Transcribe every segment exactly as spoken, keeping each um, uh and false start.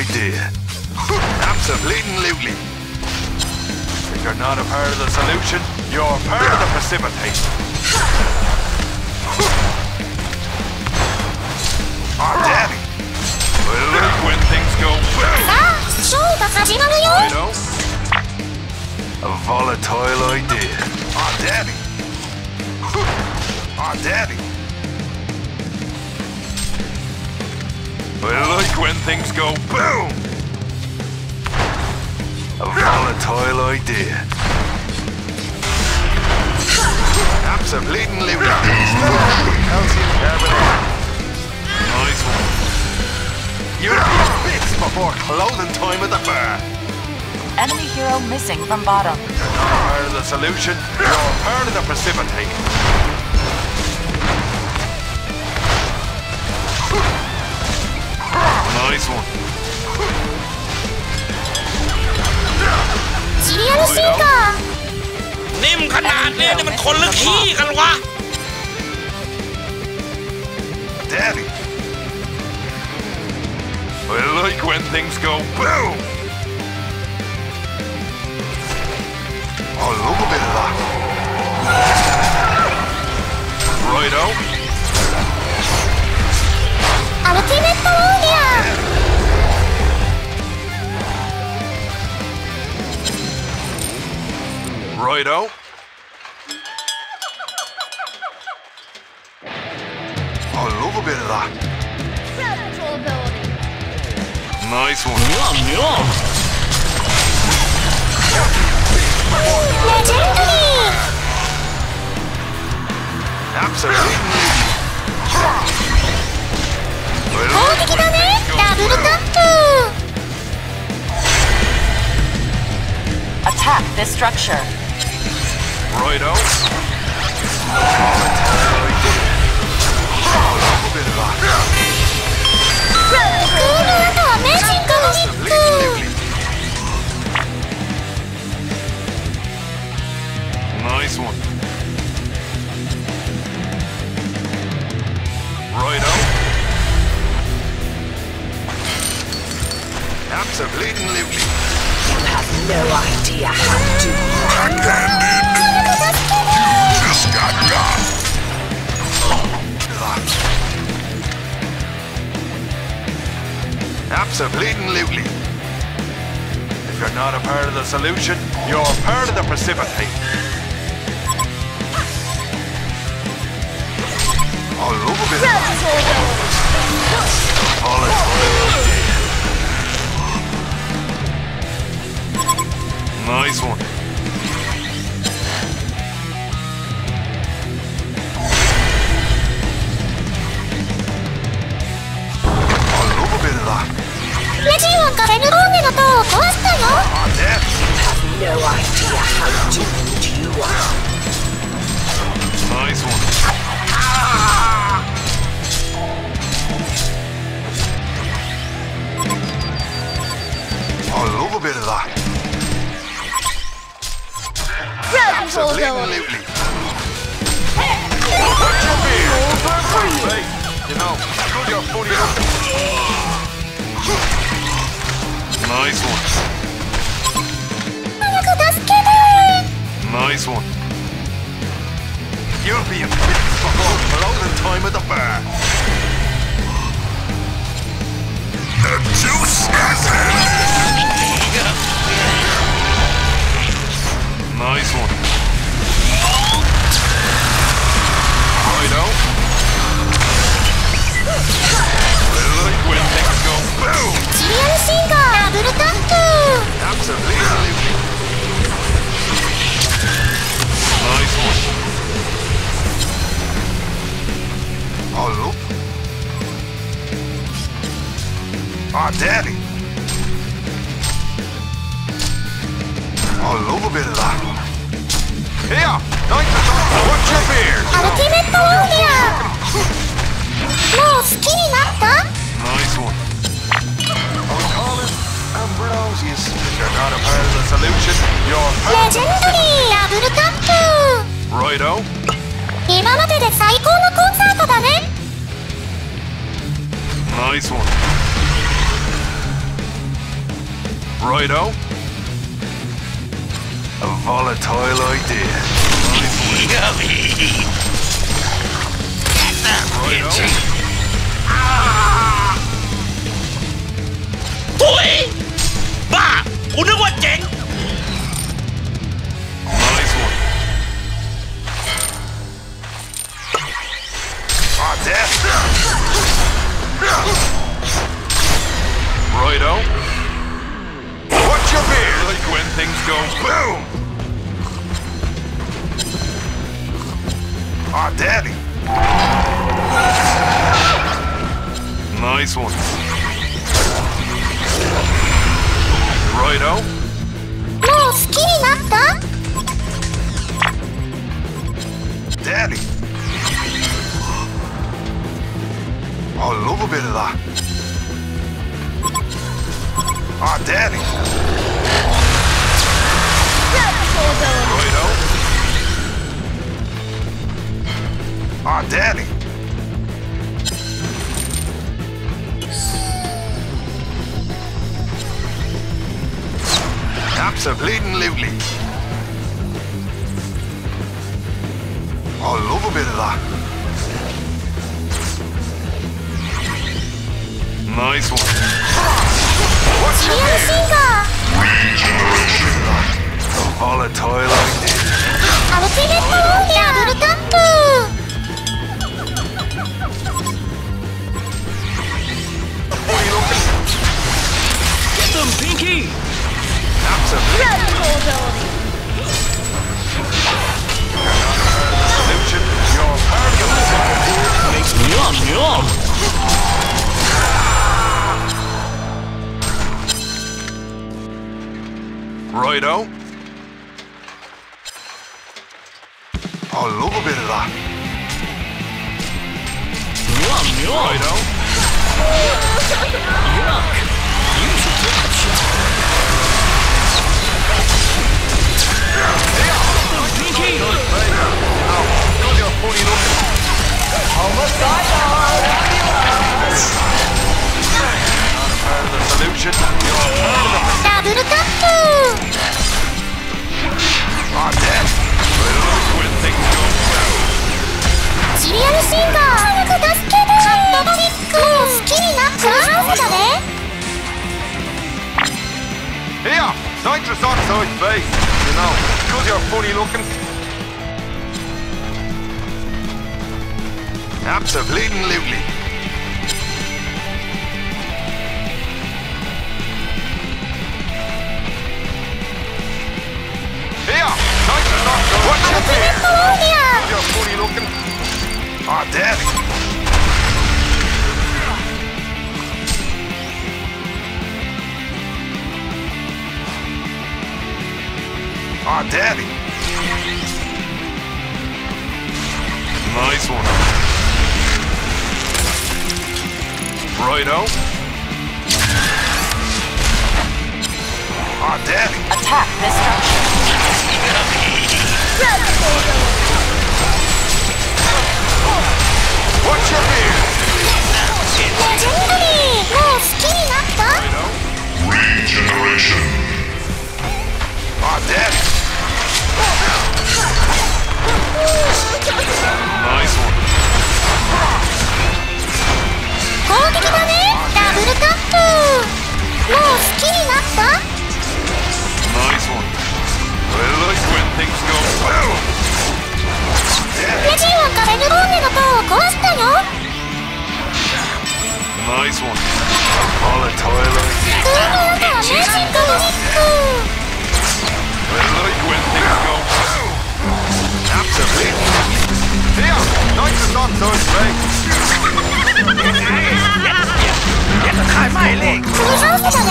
idea. Absolutely. If you're not a part of the solution, you're part of the precipitation. Oh, Daddy. I like when things go boom. I know. A volatile idea. Oh, Daddy. Oh, Daddy. I like when things go boom. A volatile idea. Absolutely. Calcium carbonate. Nice one. You'll be bits before closing time at the bar. Enemy hero missing from bottom. You're not part of the solution, you're part of the precipitate. Nice one. シリアルシーカーนิ่มขนาดนี้นี่มันคนหรือขี้กันวะ Daddy. I like when things go boom. I love a bit of that. Righto. Ultimate Warrior. Righto. I love a bit of that. Nice one. Legendary. Absolutely. 攻撃だね。ダブルタップ。 Attack this structure. Righto. Nice one. Righto. Absolutely. You have no idea how to Backhanded. You just got got. Absolutely. If you're not a part of the solution, you're part of the precipitate. I love a bit of nice one. I love a bit of that. レジオンがフェヌローネの塔を壊したよ。 Oh, death. no idea how doomed you are. Nice one. I love a bit of that. Absolutely. What's your beer? Hey, you know, good you're funny enough. Nice one. 早く助けて。 Nice one. You'll be in bits before closing time at the bar. The juice is in. Nice one. Righto. I like when things go boom. シリアルシンガーダブルタップ。 Absolutely. Nice one. Hello? Ah, Daddy. I love a bit of that. Here, nice to talk. What's your beer? アルティメットウォーリアー。もう好きになった？ Nice one. I'll call it Ambrosius. You're not a part of the solution. You're レジェンドリーダブルタップ。 Righto. 今までで最高のコンサートだね。 Nice one. Righto. A volatile idea. Yummy. Righto. ถุยบ้ากูนึกว่าเจ๋ง Nice one. Ah, death. Righto. Watch your beard. Like when things go boom. Ah, daddy. Nice one. Righto. もう好きになった Daddy. I love a bit of that. Ah, Daddy. Righto. Ah, Daddy. Absolutely. I love a bit of that. Nice one. What's リ your アル name? シンガー A volatile idea. アルティメットオーディアダブルタップ What are you looking? Get them, Pinky. Absolutely. Solution. You're part of the Makes me yum yum. Righto. I love a bit of that. Yum yum. Righto. Yuck. You should take a shot. Pinky. God, you're funny looking. Not part of the solution. You're part of the ダブルタップ Ah, Dad. I love when things go well. シリアルシンガー早く助けてカットトリックもう好きになったフルハウスだね Here, nitrous oxide base. You know, because you're funny looking. Absolutely. Here, nitrous oxide. Watch your アルティメッ beard. トオーディア You're funny looking. Ah, Daddy. Ah, Daddy. Nice one. Righto. Ah, Daddy. Attack this structure. Watch your beard. レジェンドリーもう好きになった Righto. Ah, Daddy. Nice one. 攻撃だねダブルタップもう好きになった Nice one. I like when things go well. レジンはカレルボーネの塔を壊したよ Nice one. Volatile idea. 空にあったアメージングトリック I like when things go well. Absolutely. Here, nitrous oxide base. やっと買いまいね。 フルハウスだね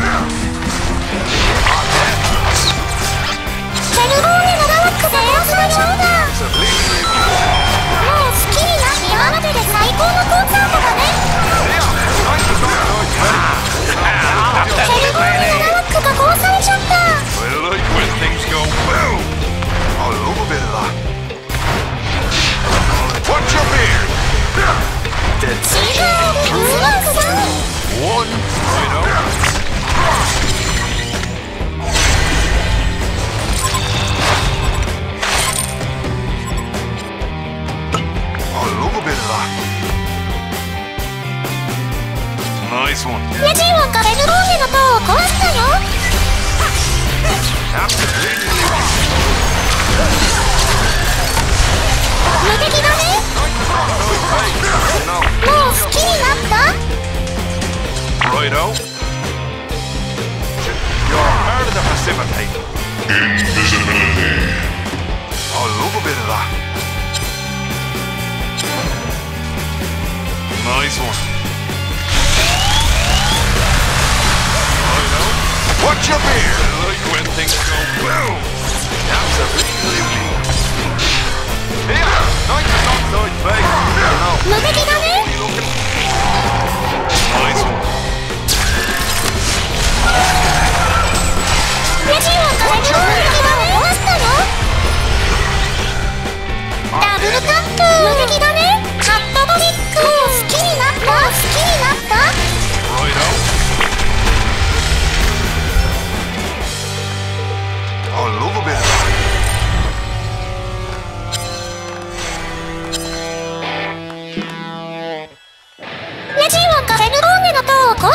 Ah, Daddy. カレルボーネのラロックでエアスマショーだ Absolutely. もう好きになった今までで最高のコンサートだね Here, nitrous oxide base. カレルボーネのラロックが壊されちゃった I like when things go well. I love a bit of that. Watch your beard. Dead. 違う Nice one. レジオンがベルローネの塔を壊したよ。 Absolutely. 無敵だね。 No. もう好きになった？ Righto. You're part of the facility. Invisibility. I love a bit of that. Nice one. Righto. Watch your beard. I like when things go boom. Absolutely. Here. Nice and outside face. No. 無敵だね。 Nice one. レジオンがベルローネの塔を壊したよ。ダブルタップ。無敵だね。カットトリック。もう好きになった？もう好きになった？ Righto. I love a bit of that. レジオンがベルローネの塔を壊